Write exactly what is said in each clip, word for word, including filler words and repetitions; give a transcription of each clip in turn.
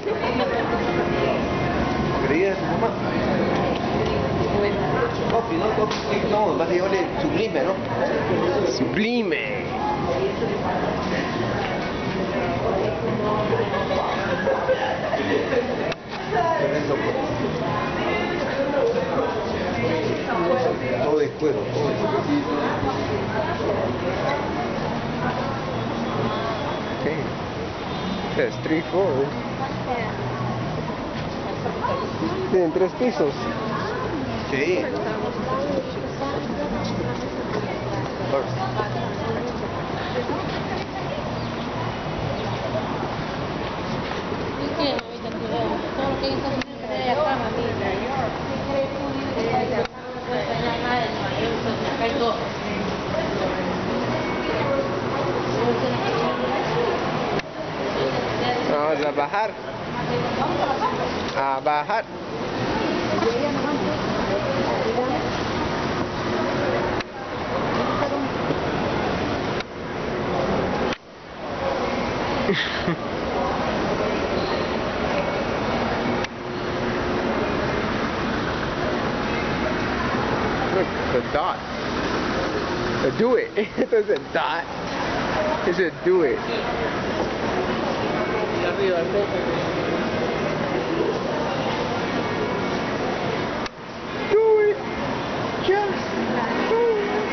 ¿Creía su mamá? Copi, ¿no? Copi, no, más de llamarle sublime, ¿no? Sublime. Todo de cuero, todo de cuero. Okay. There's three floors. Tienen tres pisos. Sí. Todo lo que ellos hacen es tener acá, mamita. No puede tener nada de nuevo, acá hay dos. Vamos a bajar. A bajar. Look, the dot. The do it. It doesn't dot. It said do it. Do it. Just do it.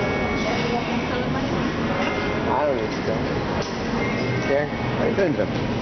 I don't know. There, ahí dentro.